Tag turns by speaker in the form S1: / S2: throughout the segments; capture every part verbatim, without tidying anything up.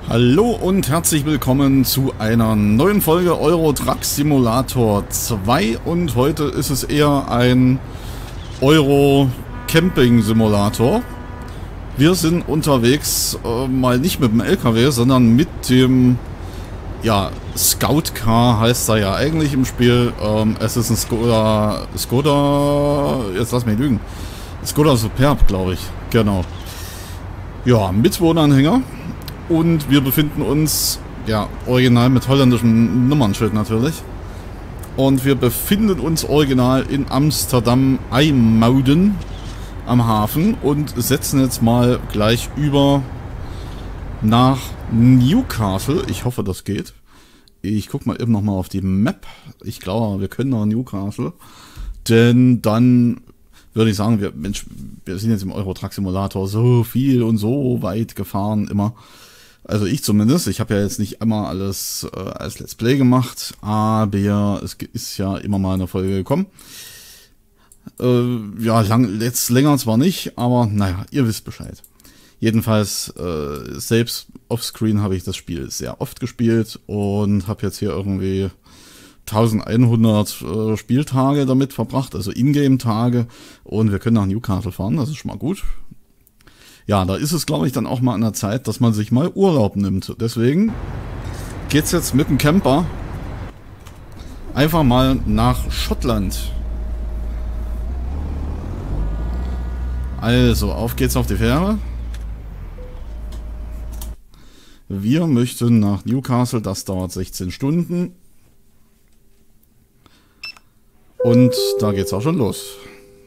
S1: Hallo und herzlich willkommen zu einer neuen Folge Euro Truck Simulator zwei und heute ist es eher ein Euro Camping Simulator. Wir sind unterwegs, äh, mal nicht mit dem L K W, sondern mit dem, ja, Scout Car heißt er ja eigentlich im Spiel. Ähm, es ist ein Skoda, Skoda, jetzt lass mich lügen, Skoda Superb, glaube ich, genau. Ja, mit Wohnanhänger. Und wir befinden uns, ja, original mit holländischem Nummernschild natürlich. Und wir befinden uns original in Amsterdam IJmuiden am Hafen und setzen jetzt mal gleich über nach Newcastle. Ich hoffe, das geht. Ich gucke mal eben nochmal auf die Map. Ich glaube, wir können nach Newcastle. Denn dann würde ich sagen, wir, Mensch, wir sind jetzt im Euro Truck Simulator so viel und so weit gefahren immer. Also ich zumindest, ich habe ja jetzt nicht immer alles äh, als Let's Play gemacht, aber es ist ja immer mal eine Folge gekommen. Äh, ja, lang, jetzt länger zwar nicht, aber naja, ihr wisst Bescheid. Jedenfalls, äh, selbst offscreen habe ich das Spiel sehr oft gespielt und habe jetzt hier irgendwie eintausendeinhundert äh, Spieltage damit verbracht, also Ingame-Tage, und wir können nach Newcastle fahren, das ist schon mal gut. Ja, da ist es, glaube ich, dann auch mal an der Zeit, dass man sich mal Urlaub nimmt. Deswegen geht's jetzt mit dem Camper einfach mal nach Schottland. Also, auf geht's auf die Fähre. Wir möchten nach Newcastle, das dauert sechzehn Stunden. Und da geht's auch schon los.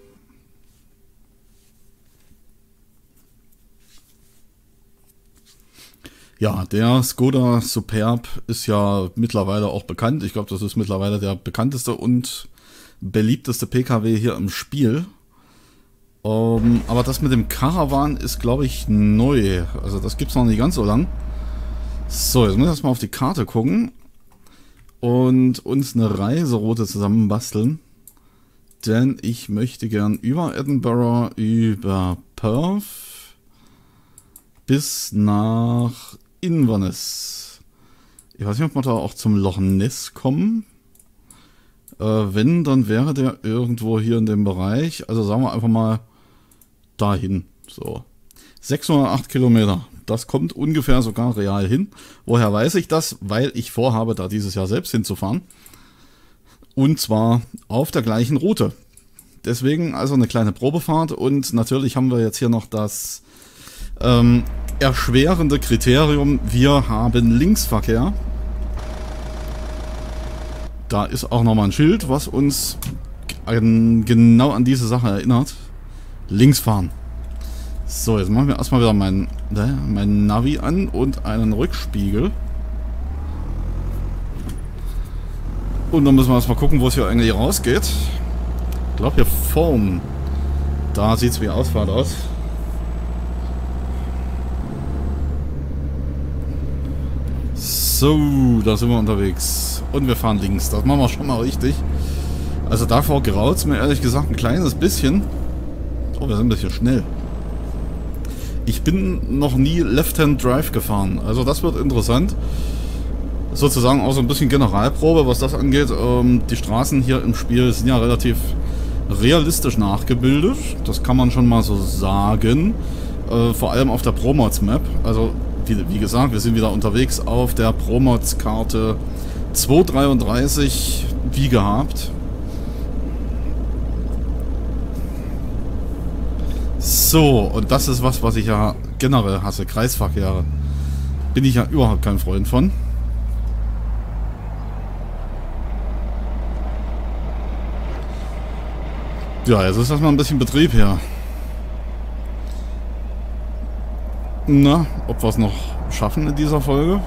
S1: Ja, der Skoda Superb ist ja mittlerweile auch bekannt. Ich glaube, das ist mittlerweile der bekannteste und beliebteste P K W hier im Spiel. Um, aber das mit dem Caravan ist, glaube ich, neu. Also das gibt es noch nicht ganz so lang. So, jetzt müssen wir erstmal auf die Karte gucken und uns eine Reiseroute zusammen basteln. Denn ich möchte gern über Edinburgh, über Perth bis nach Inverness. Ich weiß nicht, ob wir da auch zum Loch Ness kommen. Äh, wenn, dann wäre der irgendwo hier in dem Bereich. Also sagen wir einfach mal dahin. So. sechshundertacht Kilometer. Das kommt ungefähr sogar real hin. Woher weiß ich das? Weil ich vorhabe, da dieses Jahr selbst hinzufahren. Und zwar auf der gleichen Route. Deswegen also eine kleine Probefahrt. Und natürlich haben wir jetzt hier noch das ähm, erschwerende Kriterium, wir haben Linksverkehr. Da ist auch nochmal ein Schild, was uns an, genau an diese Sache erinnert. Links fahren. So, jetzt machen wir erstmal wieder mein, ne, mein Navi an und einen Rückspiegel. Und dann müssen wir erstmal gucken, wo es hier eigentlich rausgeht. Ich glaube hier vorn. Da sieht es wie Ausfahrt aus. So, da sind wir unterwegs. Und wir fahren links. Das machen wir schon mal richtig. Also davor graut es mir ehrlich gesagt ein kleines bisschen. Oh, wir sind ein bisschen schnell. Ich bin noch nie Left-Hand Drive gefahren. Also das wird interessant. Sozusagen auch so ein bisschen Generalprobe, was das angeht. Ähm, die Straßen hier im Spiel sind ja relativ realistisch nachgebildet. Das kann man schon mal so sagen. Äh, vor allem auf der Promods-Map. Also Wie, wie gesagt, wir sind wieder unterwegs auf der Promods-Karte zweihundertdreiunddreißig, wie gehabt. So, und das ist was, was ich ja generell hasse, Kreisverkehre. Bin ich ja überhaupt kein Freund von. Ja, jetzt ist erstmal ein bisschen Betrieb hier. Na, ob wir es noch schaffen in dieser Folge?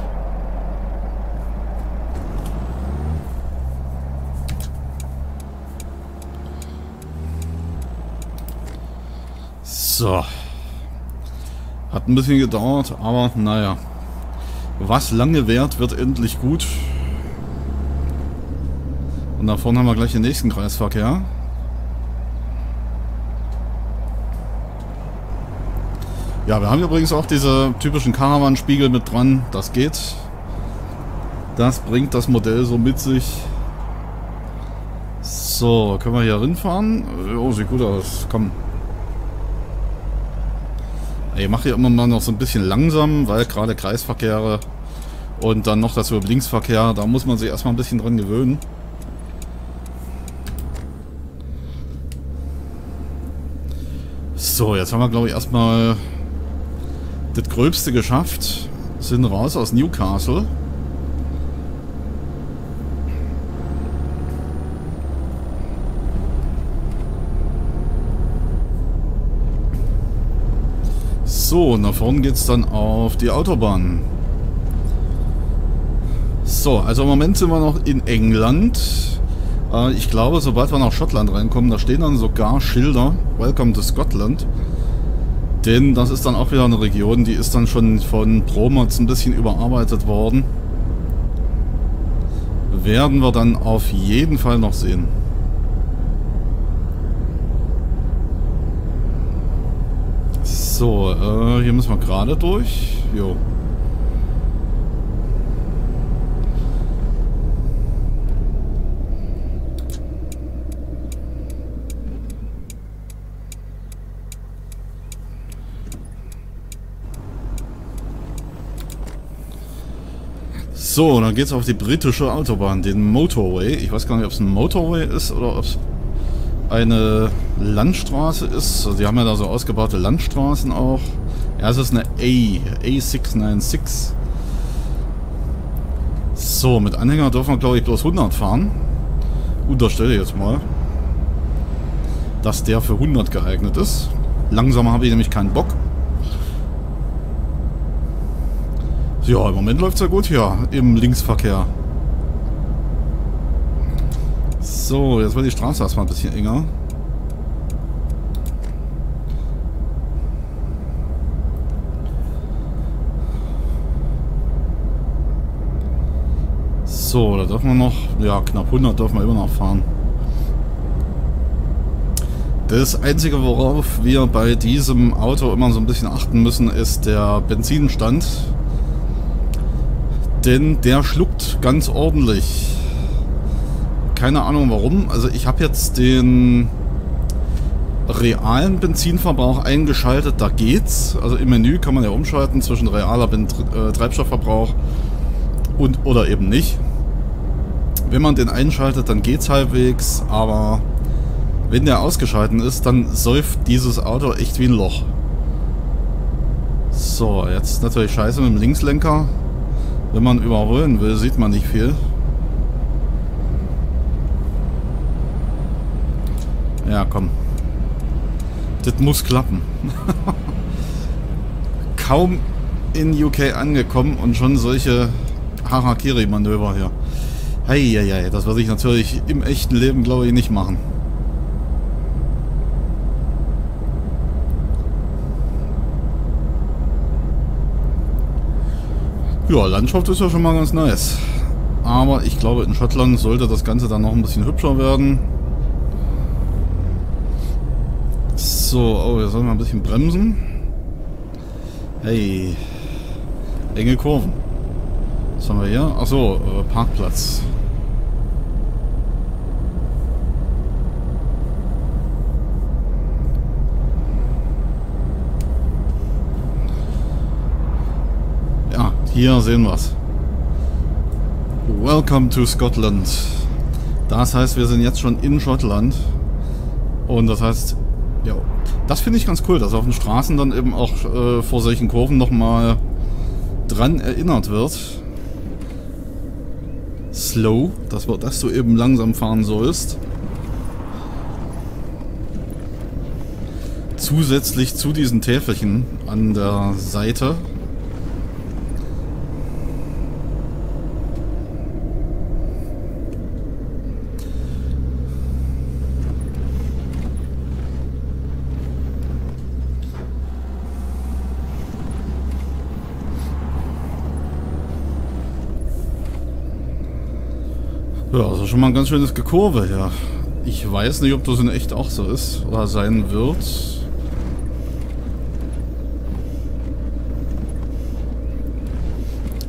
S1: So. Hat ein bisschen gedauert, aber naja. Was lange währt, wird endlich gut. Und da vorne haben wir gleich den nächsten Kreisverkehr. Ja, wir haben übrigens auch diese typischen Caravan-Spiegel mit dran. Das geht. Das bringt das Modell so mit sich. So, können wir hier rinfahren? Oh, sieht gut aus. Komm. Ich mache hier immer mal noch so ein bisschen langsam, weil gerade Kreisverkehre und dann noch dazu Linksverkehr, da muss man sich erstmal ein bisschen dran gewöhnen. So, jetzt haben wir, glaube ich, erstmal das Gröbste geschafft. Sind raus aus Newcastle. So, nach vorne geht es dann auf die Autobahn. So, also im Moment sind wir noch in England. Äh, ich glaube, sobald wir nach Schottland reinkommen, da stehen dann sogar Schilder. Welcome to Scotland. Denn das ist dann auch wieder eine Region, die ist dann schon von Promods ein bisschen überarbeitet worden. Werden wir dann auf jeden Fall noch sehen. So, äh, hier müssen wir gerade durch. Jo. So, dann geht's auf die britische Autobahn, den Motorway. Ich weiß gar nicht, ob es ein Motorway ist oder ob es eine Landstraße ist. Also die haben ja da so ausgebaute Landstraßen auch. Ja, es ist eine A, A sechs neun sechs. So, mit Anhänger dürfen wir, glaube ich, bloß hundert fahren. Unterstelle jetzt mal, dass der für hundert geeignet ist. Langsamer habe ich nämlich keinen Bock. Ja, im Moment läuft es ja gut hier im Linksverkehr. So, jetzt wird die Straße erstmal ein bisschen enger. So, da dürfen wir noch, ja, knapp hundert dürfen wir immer noch fahren. Das Einzige, worauf wir bei diesem Auto immer so ein bisschen achten müssen, ist der Benzinstand. Denn der schluckt ganz ordentlich. Keine Ahnung warum. Also ich habe jetzt den realen Benzinverbrauch eingeschaltet. Da geht's. Also im Menü kann man ja umschalten zwischen realer Ben äh, Treibstoffverbrauch und oder eben nicht. Wenn man den einschaltet, dann geht's halbwegs. Aber wenn der ausgeschaltet ist, dann säuft dieses Auto echt wie ein Loch. So, jetzt natürlich scheiße mit dem Linkslenker. Wenn man überholen will, sieht man nicht viel. Ja, komm. Das muss klappen. Kaum in U K angekommen und schon solche Harakiri-Manöver hier. Heieiei, das würde ich natürlich im echten Leben, glaube ich, nicht machen. Ja, Landschaft ist ja schon mal ganz nice. Aber ich glaube, in Schottland sollte das Ganze dann noch ein bisschen hübscher werden. So, oh, wir sollen mal ein bisschen bremsen. Hey. Enge Kurven. Was haben wir hier? Achso, äh, Parkplatz. Ja, hier sehen wir es. Welcome to Scotland. Das heißt, wir sind jetzt schon in Schottland. Und das heißt, ja, das finde ich ganz cool, dass auf den Straßen dann eben auch äh, vor solchen Kurven nochmal dran erinnert wird. Slow, dass, wir, dass du eben langsam fahren sollst. Zusätzlich zu diesen Täfelchen an der Seite. Ja, also schon mal ein ganz schönes Gekurve hier. Ich weiß nicht, ob das in echt auch so ist oder sein wird.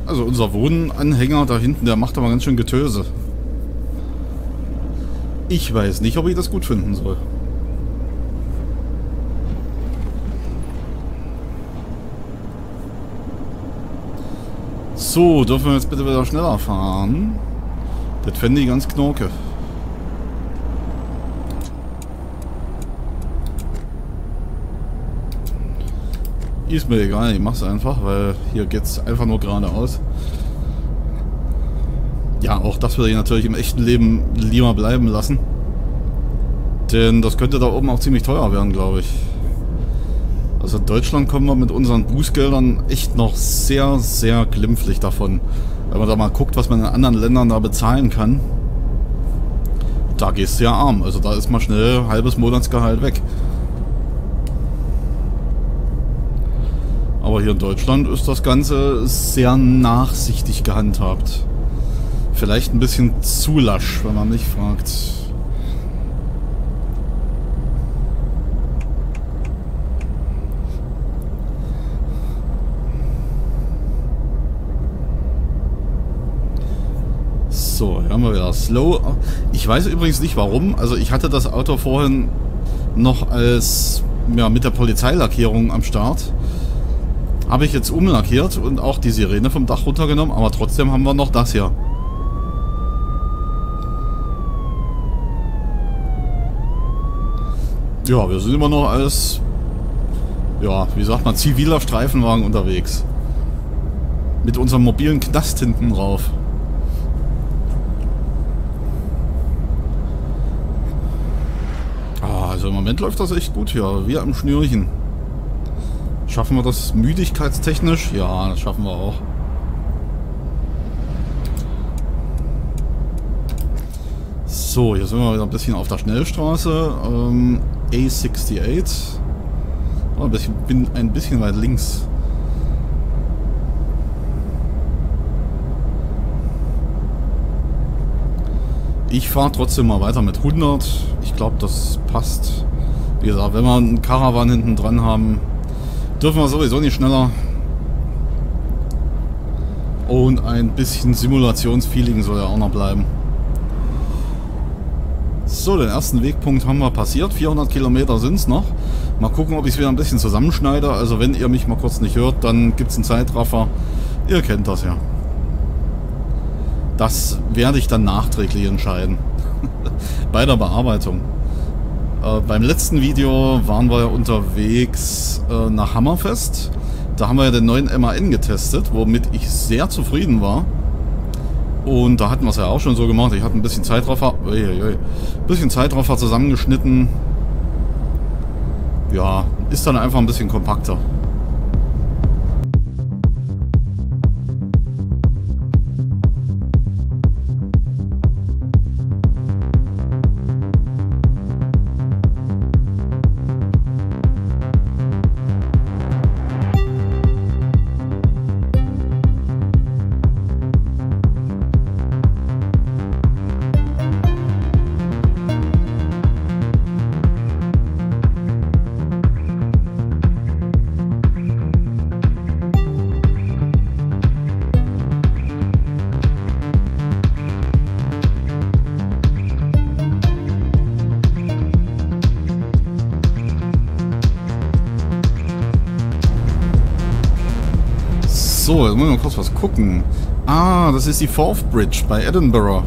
S1: Also unser Wohnanhänger da hinten, der macht aber ganz schön Getöse. Ich weiß nicht, ob ich das gut finden soll. So, dürfen wir jetzt bitte wieder schneller fahren? Das fände ich ganz knorke. Ist mir egal, ich mach's einfach, weil hier geht's einfach nur geradeaus. Ja, auch das würde ich natürlich im echten Leben lieber bleiben lassen. Denn das könnte da oben auch ziemlich teuer werden, glaube ich. Also in Deutschland kommen wir mit unseren Bußgeldern echt noch sehr, sehr glimpflich davon. Wenn man da mal guckt, was man in anderen Ländern da bezahlen kann. Da gehst du ja arm. Also da ist mal schnell ein halbes Monatsgehalt weg. Aber hier in Deutschland ist das Ganze sehr nachsichtig gehandhabt. Vielleicht ein bisschen zu lasch, wenn man mich fragt. So, hier haben wir wieder Slow. Ich weiß übrigens nicht warum. Also ich hatte das Auto vorhin noch als, ja, mit der Polizeilackierung am Start. Habe ich jetzt umlackiert und auch die Sirene vom Dach runtergenommen, aber trotzdem haben wir noch das hier. Ja, wir sind immer noch als, ja, wie sagt man, ziviler Streifenwagen unterwegs. Mit unserem mobilen Knast hinten drauf. Ah, also im Moment läuft das echt gut hier, wie am Schnürchen. Schaffen wir das müdigkeitstechnisch? Ja, das schaffen wir auch. So, hier sind wir wieder ein bisschen auf der Schnellstraße. Ähm, A achtundsiebzig. Oh, ein bisschen, bin ein bisschen weit links. Ich fahre trotzdem mal weiter mit hundert. Ich glaube, das passt. Wie gesagt, wenn wir einen Caravan hinten dran haben, dürfen wir sowieso nicht schneller. Und ein bisschen Simulationsfeeling soll ja auch noch bleiben. So, den ersten Wegpunkt haben wir passiert. vierhundert Kilometer sind es noch. Mal gucken, ob ich es wieder ein bisschen zusammenschneide. Also wenn ihr mich mal kurz nicht hört, dann gibt es einen Zeitraffer. Ihr kennt das ja. Das werde ich dann nachträglich entscheiden. Bei der Bearbeitung. Äh, beim letzten Video waren wir ja unterwegs äh, nach Hammerfest. Da haben wir ja den neuen M A N getestet, womit ich sehr zufrieden war. Und da hatten wir es ja auch schon so gemacht. Ich hatte ein bisschen Zeitraffer, uiuiui, ein bisschen Zeitraffer zusammengeschnitten. Ja, ist dann einfach ein bisschen kompakter. So, jetzt müssen wir mal kurz was gucken. Ah, das ist die Forth Bridge bei Edinburgh.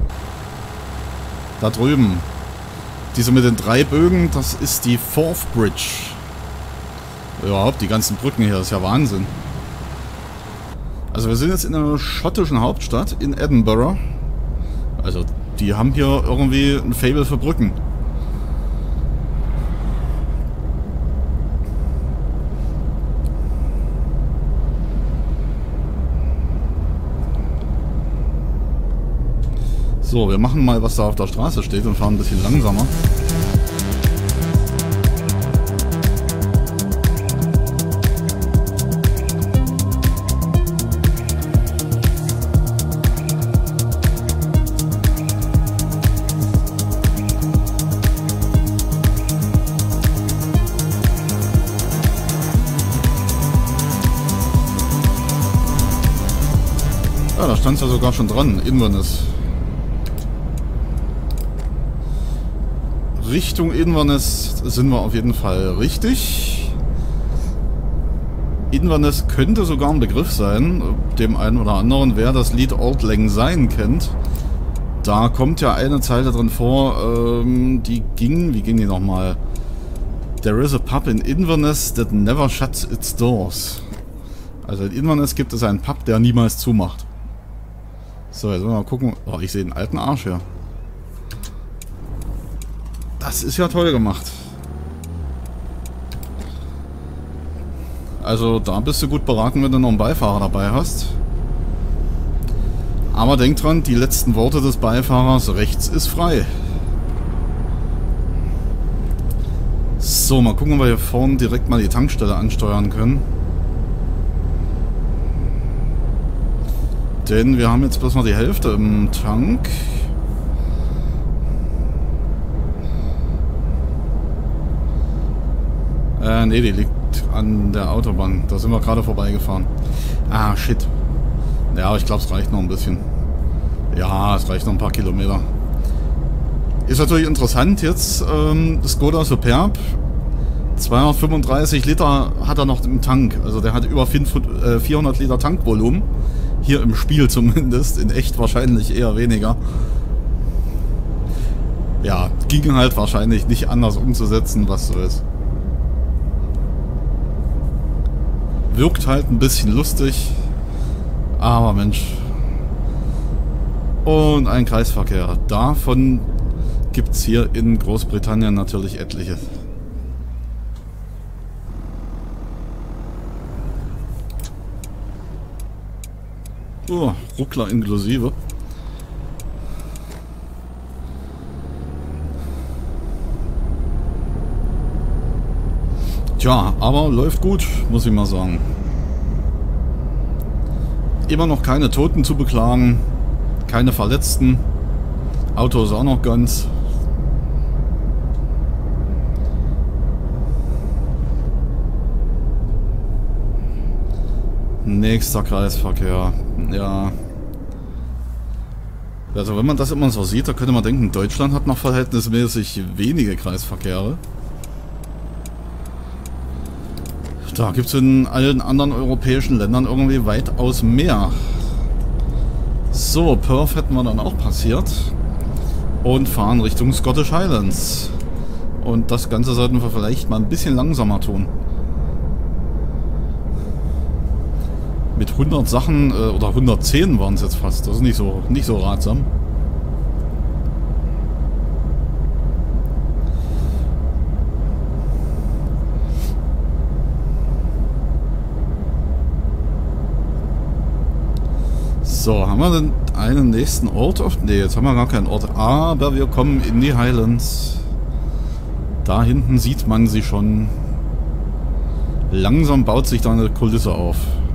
S1: Da drüben. Diese mit den drei Bögen, das ist die Forth Bridge. Überhaupt, die ganzen Brücken hier, das ist ja Wahnsinn. Also wir sind jetzt in einer schottischen Hauptstadt, in Edinburgh. Also, die haben hier irgendwie ein Faible für Brücken. So, wir machen mal, was da auf der Straße steht und fahren ein bisschen langsamer. Ja, da stand es ja sogar schon dran. Inverness. Richtung Inverness sind wir auf jeden Fall richtig. Inverness könnte sogar ein Begriff sein, dem einen oder anderen, wer das Lied Auld Lang Syne kennt. Da kommt ja eine Zeile drin vor, ähm, die ging, wie ging die nochmal? There is a pub in Inverness that never shuts its doors. Also in Inverness gibt es einen Pub, der niemals zumacht. So, jetzt wollen wir mal gucken. Oh, ich sehe einen alten Arsch hier. Das ist ja toll gemacht. Also da bist du gut beraten, wenn du noch einen Beifahrer dabei hast. Aber denk dran, die letzten Worte des Beifahrers, rechts ist frei. So, mal gucken, ob wir hier vorne direkt mal die Tankstelle ansteuern können. Denn wir haben jetzt bloß noch die Hälfte im Tank. Äh, ne, die liegt an der Autobahn. Da sind wir gerade vorbeigefahren. Ah, shit. Ja, aber ich glaube, es reicht noch ein bisschen. Ja, es reicht noch ein paar Kilometer. Ist natürlich interessant jetzt, ähm, Skoda Superb. zweihundertfünfunddreißig Liter hat er noch im Tank. Also der hat über vierhundert Liter Tankvolumen. Hier im Spiel zumindest. In echt wahrscheinlich eher weniger. Ja, ging halt wahrscheinlich nicht anders umzusetzen, was so ist. Wirkt halt ein bisschen lustig. Aber Mensch. Und ein Kreisverkehr. Davon gibt es hier in Großbritannien natürlich etliche. Oh, Ruckler inklusive. Tja, aber läuft gut, muss ich mal sagen. Immer noch keine Toten zu beklagen, keine Verletzten. Auto ist auch noch ganz. Nächster Kreisverkehr. Ja. Also wenn man das immer so sieht, da könnte man denken, Deutschland hat noch verhältnismäßig wenige Kreisverkehre. Da gibt es in allen anderen europäischen Ländern irgendwie weitaus mehr. So, Perth hätten wir dann auch passiert. Und fahren Richtung Scottish Highlands. Und das Ganze sollten wir vielleicht mal ein bisschen langsamer tun. Mit hundert Sachen, äh, oder hundertzehn waren es jetzt fast. Das ist nicht so, nicht so ratsam. So, haben wir denn einen nächsten Ort? Auf? Ne, jetzt haben wir gar keinen Ort. Aber wir kommen in die Highlands. Da hinten sieht man sie schon. Langsam baut sich da eine Kulisse auf.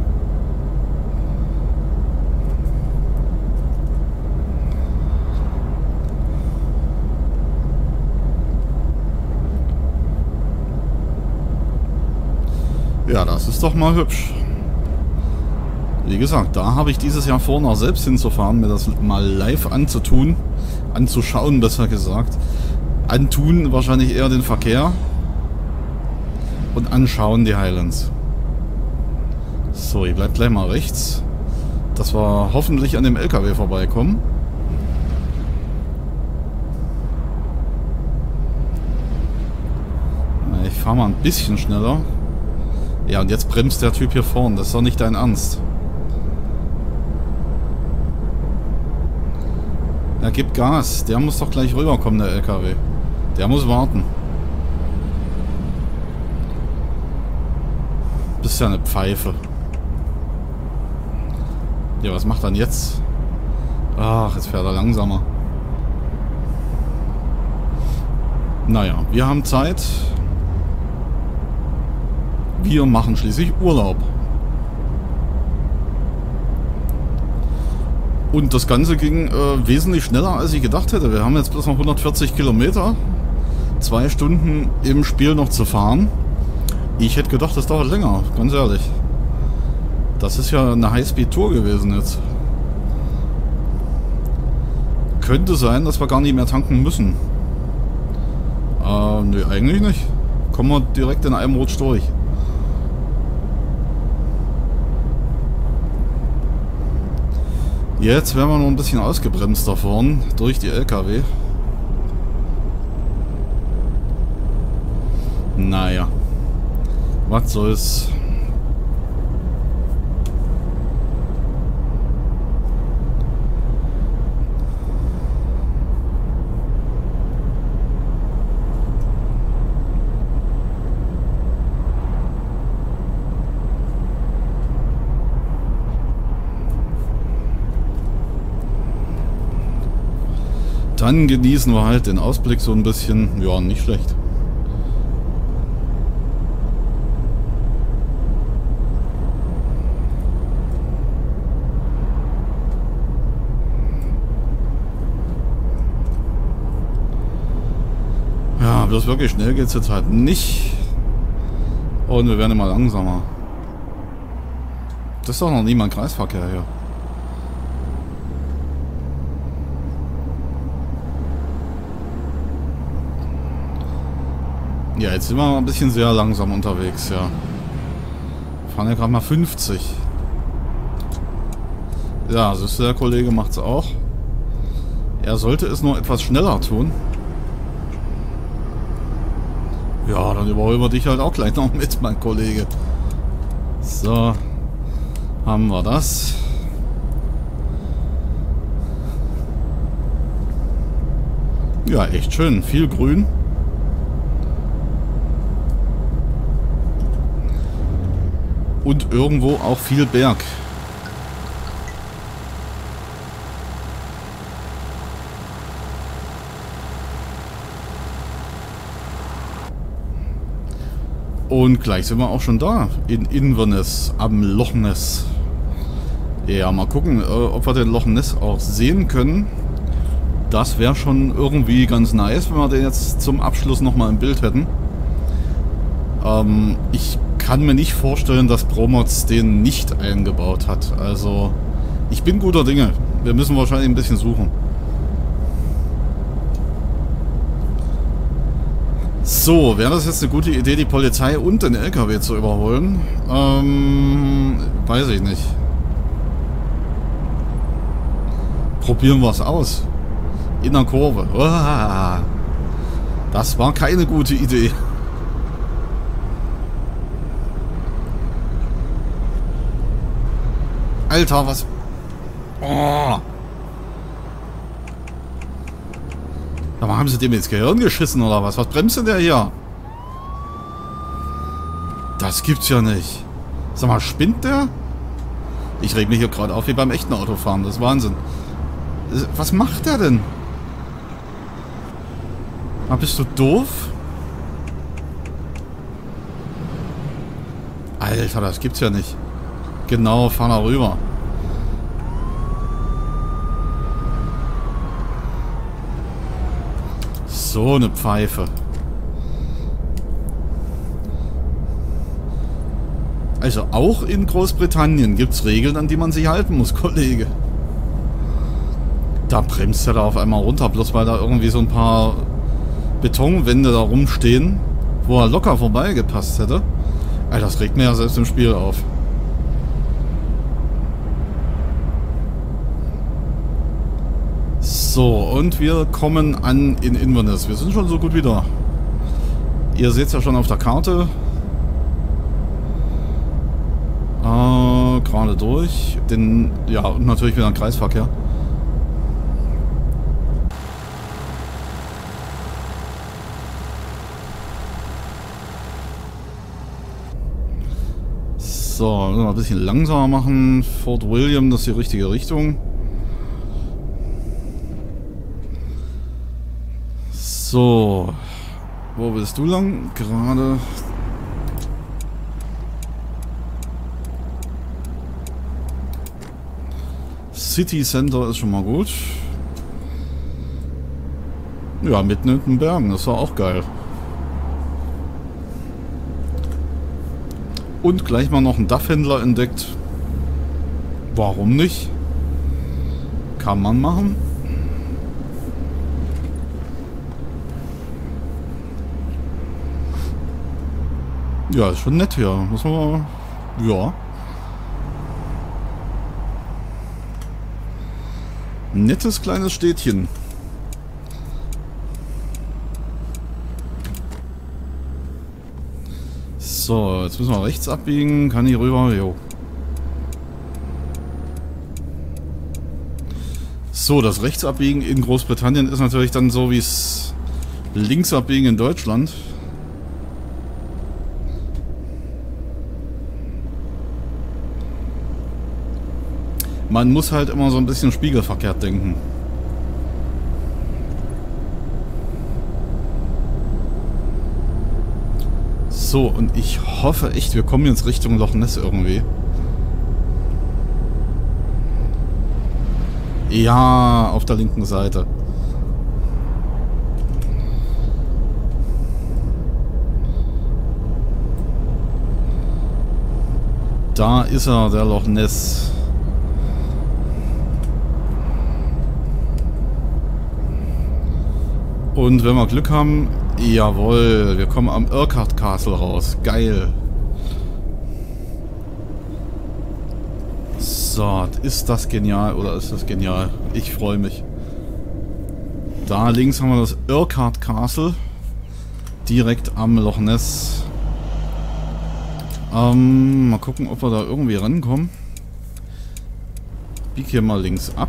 S1: Ja, das ist doch mal hübsch. Wie gesagt, da habe ich dieses Jahr vor, noch selbst hinzufahren, mir das mal live anzutun. Anzuschauen, besser gesagt. Antun wahrscheinlich eher den Verkehr. Und anschauen die Highlands. So, ich bleib gleich mal rechts. Dass wir hoffentlich an dem L K W vorbeikommen. Ich fahre mal ein bisschen schneller. Ja, und jetzt bremst der Typ hier vorne. Das ist doch nicht dein Ernst. Er gibt Gas. Der muss doch gleich rüberkommen, der L K W. Der muss warten. Bist ja eine Pfeife. Ja, was macht er denn jetzt? Ach, jetzt fährt er langsamer. Naja, wir haben Zeit. Wir machen schließlich Urlaub. Und das Ganze ging äh, wesentlich schneller, als ich gedacht hätte. Wir haben jetzt bloß noch hundertvierzig Kilometer. Zwei Stunden im Spiel noch zu fahren. Ich hätte gedacht, das dauert länger, ganz ehrlich. Das ist ja eine Highspeed-Tour gewesen jetzt. könnte sein, dass wir gar nicht mehr tanken müssen. Äh, ne, eigentlich nicht. Kommen wir direkt in einem Rutsch durch. Jetzt werden wir noch ein bisschen ausgebremst da vorne durch die L K W. Naja. Was soll's. Dann genießen wir halt den Ausblick so ein bisschen. Ja, nicht schlecht. Ja, bloß wirklich schnell geht es jetzt halt nicht. Und wir werden immer langsamer. Das ist doch noch nie mal ein Kreisverkehr hier. Ja, jetzt sind wir ein bisschen sehr langsam unterwegs, ja. Wir fahren ja gerade mal fünfzig. Ja, siehst du, der Kollege macht es auch. Er sollte es nur etwas schneller tun. Ja, dann überholen wir dich halt auch gleich noch mit, mein Kollege. So, haben wir das. Ja, echt schön. Viel Grün. Und irgendwo auch viel Berg. Und gleich sind wir auch schon da. In Inverness, am Loch Ness. Ja, mal gucken, ob wir den Loch Ness auch sehen können. Das wäre schon irgendwie ganz nice, wenn wir den jetzt zum Abschluss nochmal im Bild hätten. Ähm, ich kann mir nicht vorstellen, dass Promods den nicht eingebaut hat. Also, ich bin guter Dinge. Wir müssen wahrscheinlich ein bisschen suchen. So, wäre das jetzt eine gute Idee, die Polizei und den L K W zu überholen? Ähm, weiß ich nicht. Probieren wir es aus. In der Kurve. Uah, das war keine gute Idee. Alter, was... Oh. Aber haben sie dem ins Gehirn geschissen oder was? Was bremst denn der hier? Das gibt's ja nicht. Sag mal, spinnt der? Ich reg mich hier gerade auf wie beim echten Autofahren. Das ist Wahnsinn. Was macht der denn? Ah, bist du doof? Alter, das gibt's ja nicht. Genau, fahr da rüber. So eine Pfeife. Also auch in Großbritannien gibt es Regeln, an die man sich halten muss, Kollege. Da bremst er da auf einmal runter, bloß weil da irgendwie so ein paar Betonwände da rumstehen, wo er locker vorbeigepasst hätte. Alter, das regt mir ja selbst im Spiel auf. So, und wir kommen an in Inverness. Wir sind schon so gut wie da. Ihr seht es ja schon auf der Karte. Äh, gerade durch. Den, ja, und natürlich wieder ein Kreisverkehr. So, müssen wir ein bisschen langsamer machen. Fort William, das ist die richtige Richtung. So, wo willst du lang? Gerade. City Center ist schon mal gut. Ja, mitten in den Bergen, das war auch geil. Und gleich mal noch einen D A F-Händler entdeckt. Warum nicht? Kann man machen. Ja, ist schon nett hier. Muss man... Ja. Nettes kleines Städtchen. So, jetzt müssen wir rechts abbiegen. Kann ich rüber? Jo. So, das Rechtsabbiegen in Großbritannien ist natürlich dann so wie es Linksabbiegen in Deutschland. Man muss halt immer so ein bisschen spiegelverkehrt denken. So, und ich hoffe echt, wir kommen jetzt Richtung Loch Ness irgendwie. Ja, auf der linken Seite. Da ist er, der Loch Ness. Und wenn wir Glück haben, jawohl, wir kommen am Urquhart Castle raus. Geil. So, ist das genial oder ist das genial? Ich freue mich. Da links haben wir das Urquhart Castle. Direkt am Loch Ness. Ähm, mal gucken, ob wir da irgendwie rankommen. Bieg hier mal links ab.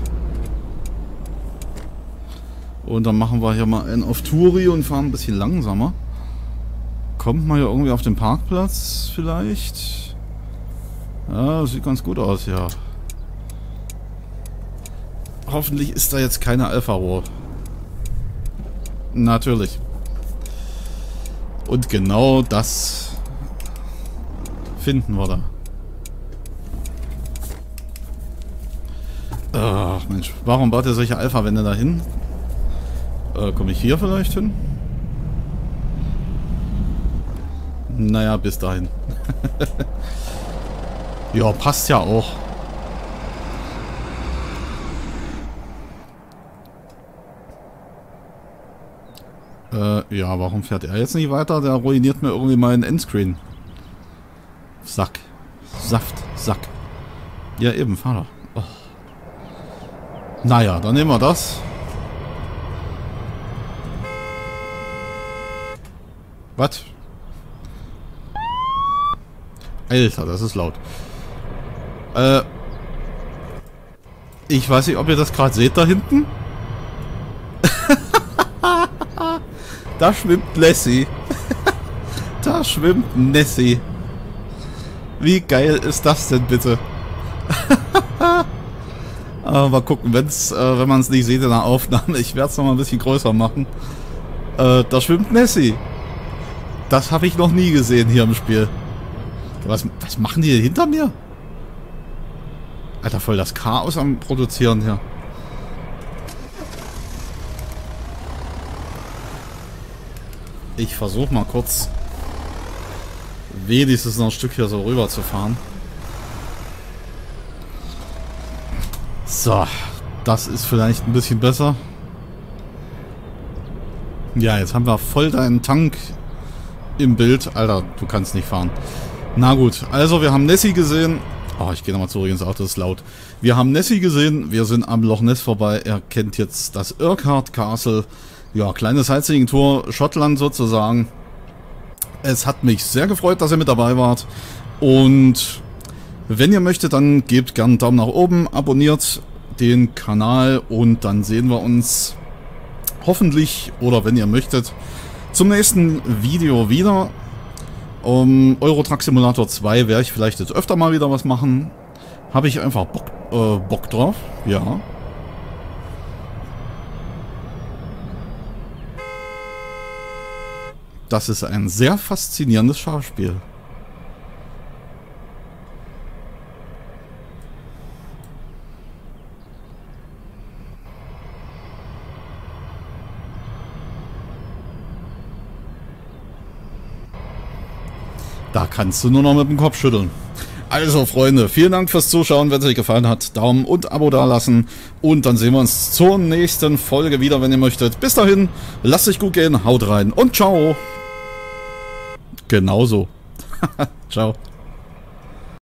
S1: Und dann machen wir hier mal einen auf Touri und fahren ein bisschen langsamer. Kommt man ja irgendwie auf den Parkplatz vielleicht? Ja, das sieht ganz gut aus, ja. Hoffentlich ist da jetzt keine Alpha-Rohr. Natürlich. Und genau das finden wir da. Ach Mensch, warum baut ihr solche Alpha-Wände da hin? Äh, komme ich hier vielleicht hin? Naja, bis dahin. Ja, passt ja auch. Äh, ja, warum fährt er jetzt nicht weiter? Der ruiniert mir irgendwie meinen Endscreen. Sack. Saft. Sack. Ja, eben, Vater. Oh. Naja, dann nehmen wir das. Was? Alter, das ist laut. Äh. Ich weiß nicht, ob ihr das gerade seht da hinten. Da schwimmt Nessie. Da schwimmt Nessie. Wie geil ist das denn bitte? Aber mal gucken, wenn's, äh, wenn man es nicht sieht in der Aufnahme. Ich werde es noch mal ein bisschen größer machen. Äh, da schwimmt Nessie. Das habe ich noch nie gesehen hier im Spiel. Was, was machen die hier hinter mir? Alter, voll das Chaos am Produzieren hier. Ich versuche mal kurz wenigstens noch ein Stück hier so rüber zu fahren. So, das ist vielleicht ein bisschen besser. Ja, jetzt haben wir voll deinen Tank im Bild. Alter, du kannst nicht fahren. Na gut, also wir haben Nessie gesehen. Oh, ich gehe nochmal zurück ins Auto, das ist laut. Wir haben Nessie gesehen, wir sind am Loch Ness vorbei. Er kennt jetzt das Urquhart Castle. Ja, kleines Sightseeing-Tour, Schottland sozusagen. Es hat mich sehr gefreut, dass ihr mit dabei wart. Und wenn ihr möchtet, dann gebt gerne einen Daumen nach oben, abonniert den Kanal und dann sehen wir uns hoffentlich, oder wenn ihr möchtet, zum nächsten Video wieder. Um Euro Truck Simulator zwei werde ich vielleicht jetzt öfter mal wieder was machen. Habe ich einfach Bock, äh, Bock drauf, ja. Das ist ein sehr faszinierendes Schachspiel. Da kannst du nur noch mit dem Kopf schütteln. Also Freunde, vielen Dank fürs Zuschauen. Wenn es euch gefallen hat, Daumen und Abo da lassen. Und dann sehen wir uns zur nächsten Folge wieder, wenn ihr möchtet. Bis dahin, lasst euch gut gehen, haut rein und ciao. Genauso. Ciao.